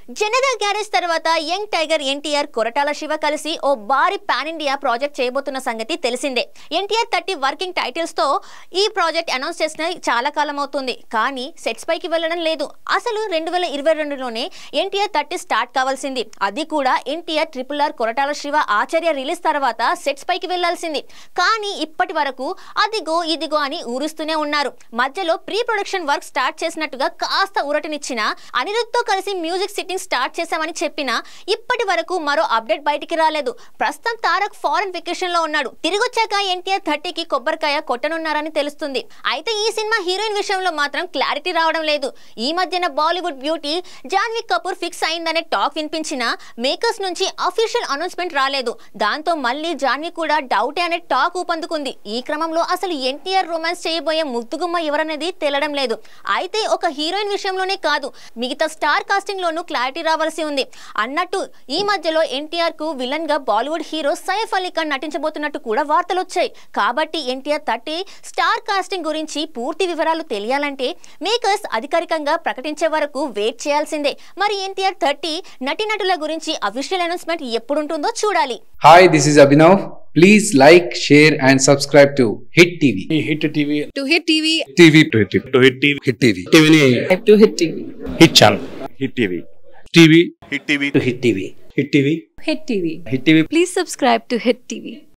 General garage తర్వాత young tiger NTR Koratala Siva కలిసి ఓ భారీ పాన్ ఇండియా ప్రాజెక్ట్ చేయబోతున్న సంగతి తెలిసిందే. NTR30 వర్కింగ్ టైటిల్స్ తో ఈ ప్రాజెక్ట్ అనౌన్స్ చేసిన చాలా కాలం అవుతుంది, కానీ సెట్స్ పైకి వెళ్ళడం లేదు. అసలు 2022లోనే NTR30 స్టార్ట్ కావాల్సింది, అది కూడా NTR కొరటాల శివ ఆచార్య రిలీజ్ తర్వాత సెట్స్ పైకి వెళ్లాల్సింది. కానీ ఇప్పటి వరకు అదిగో ఇదిగో అని ఊరుస్తూనే ఉన్నారు. మధ్యలో ప్రీ ప్రొడక్షన్ వర్క్ స్టార్ట్ చేసినట్టుగా కాస్త ఊరటనిచ్చిన అనిరుద్ధ్ తో కలిసి మ్యూజిక్ సిట్టింగ్ స్టార్ట్ చేశామని చెప్పినా ఇప్పటి వరకు మరో అప్డేట్ బయటికి రాలేదు. ప్రస్తుతం తారక్ ఫారెన్ వెకేషన్ లో ఉన్నాడు. తిరిగొచ్చాక NTR30కి కొబ్బరికాయ కొట్టనున్నారని తెలుస్తుంది. అయితే ఈ సినిమా హీరోయిన్ విషయంలో మాత్రం క్లారిటీ రావడం లేదు. ఈ మధ్యన Bollywood beauty Janhvi Kapoor fix అయిందనే టాక్ వినిపించినా మేకర్స్ నుంచి అఫీషియల్ అనౌన్స్మెంట్ రాలేదు. దాంతో మళ్ళీ జాన్వీ కూడా డౌటే అనే టాక్ ఊపందుకుంది. ఈ క్రమంలో అసలు NTR రొమాన్స్ చేయబోయే ముద్దుగుమ్మ ఎవరనేది తెలియడం లేదు. అయితే ఒక హీరోయిన్ విషయంలోనే కాదు, మిగతా స్టార్ కాస్టింగ్ లోనూ క్లారిటీ రావాల్సి ఉంది. అన్నట్టు ఈ మధ్యలో NTR కు విలన్ గా బాలీవుడ్ హీరో సైఫ్ అలీ ఖాన్ నటించబోతున్నట్టు కూడా వార్తలు వచ్చాయి. కాబట్టి NTR30 స్టార్ కాస్టింగ్ గురించి పూర్తి వివరాలు తెలియాలంటే మేకర్స్ అధికారికంగా ప్రకటించే వరకు వెయిట్ చేయాల్సిందే. మరి NTR30 నటీనటుల గురించి అఫీషియల్ అనౌన్స్మెంట్ ఎప్పుడుంటుందో చూడాలి. Hi, this is Abhinav. Please like, share and subscribe to Hit TV. Hit TV. To Hit TV. TV. To Hit TV. To Hit TV. Hit TV. TV ni. To Hit TV. Hit channel. Hit TV. TV. Hit TV. To Hit TV. Hit TV. Hit TV. Hit TV. Please subscribe to Hit TV.